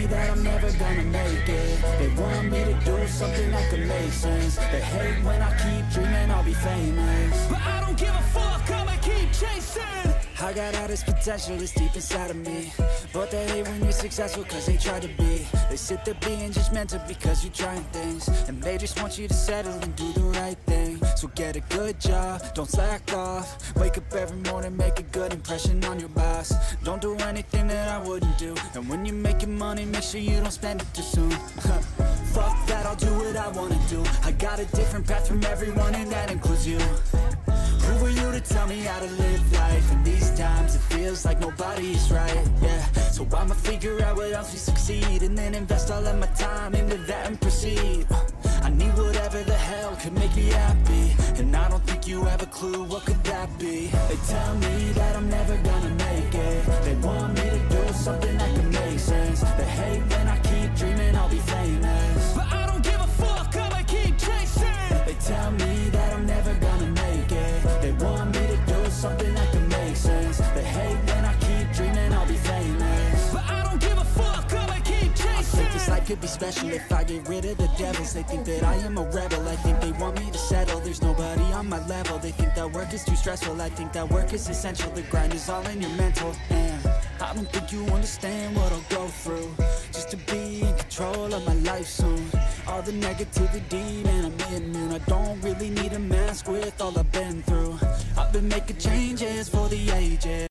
that I'm never gonna make it. They want me to do something that could make sense. They hate when I keep dreaming I'll be famous, but I don't give a fuck, I'ma keep chasing. I got all this potential that's deep inside of me, but they hate when you're successful cause they try to be. They sit there being judgmental because you're trying things, and they just want you to settle and do the right thing. So get a good job, don't slack off. Wake up every morning, make a good impression on your boss. Don't do anything that I wouldn't do, and when you're making money, make sure you don't spend it too soon. Fuck that, I'll do what I wanna do. I got a different path from everyone, and that includes you. Who are you to tell me how to live life? In these times it feels like nobody's right, yeah. So I'ma figure out what else we succeed, and then invest all of my time into that and proceed. I need whatever the hell could make me happy, and I don't think you have a clue what could that be. They tell me that I'm never gonna make it. They want me to do something that can make sense. They hate when I keep dreaming I'll be famous, but I don't give a fuck, I'ma keep chasing. They tell me that I'm never gonna make it. They want me to do something that can make sense. They hate when I keep dreaming I'll be famous, but I don't give a fuck, I'ma keep chasing. I think this life could be special if I get rid of the devils. They think that I am a rebel, I think they want me to settle. There's nobody on my level, they think that work is too stressful. I think that work is essential, the grind is all in your mental. And I don't think you understand what I'll go through just to be in control of my life soon. All the negativity, man, I'm immune. I don't really need a mask with all I've been through. I've been making changes for the ages.